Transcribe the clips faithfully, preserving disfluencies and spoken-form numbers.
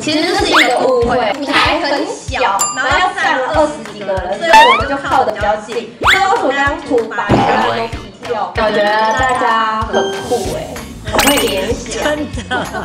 其实这是一个误会，舞台很小，然后要站了二十几个人，所以我们就靠得比较近。那为什么这张图把其他人都劈掉？我觉得大家很酷哎，很会联想。真的。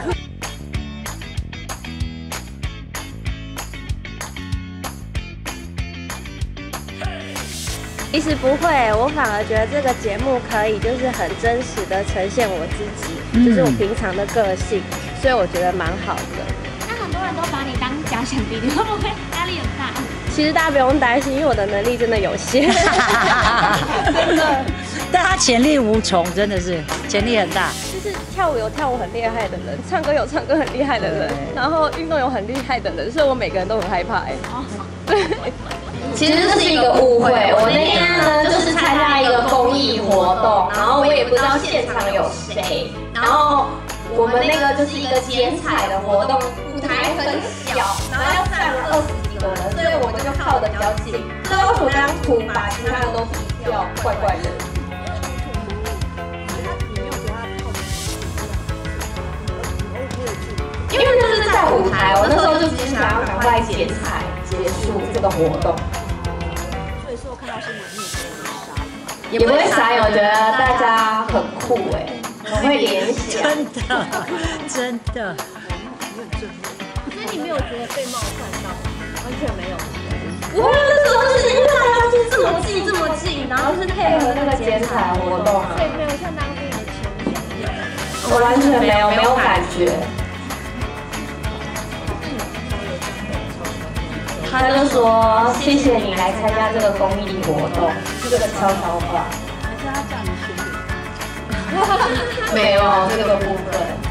其实不会，我反而觉得这个节目可以就是很真实的呈现我自己，嗯、就是我平常的个性，所以我觉得蛮好的。 那很多人都把你当假想敌，你会不会压力很大？ 其实大家不用担心，因为我的能力真的有限，真的。 但他潜力无穷，真的是潜力很大。 就是跳舞有跳舞很厉害的人，唱歌有唱歌很厉害的人，然后运动有很厉害的人，所以我每个人都很害怕哎。对。 其实这是一个误会，我那天呢就是参加一个公益活动，然后我也不知道现场有谁，然后我们那个就是一个剪彩的活动，舞台很小，然后要站了二十几个人，所以我们就靠得比较近。所以为什么这张图把其他人都劈掉，怪怪的。因为就是在舞台，我那时候就只是想要赶快剪彩结束这个活动。 所以说看到新闻你也不会傻眼，我觉得大家很酷哎，很会联想。 真的，真的。 所以你没有觉得被冒犯到，完全没有。 不会，那时候就是因为大家就这么近这么近，然后是配合那个剪彩活动啊， 所以没有像当初的前一样。 我完全没有没有感觉。他就说：“谢谢你来参加这个公益活动，这个悄悄话。”还是他叫你学？没有这个部分。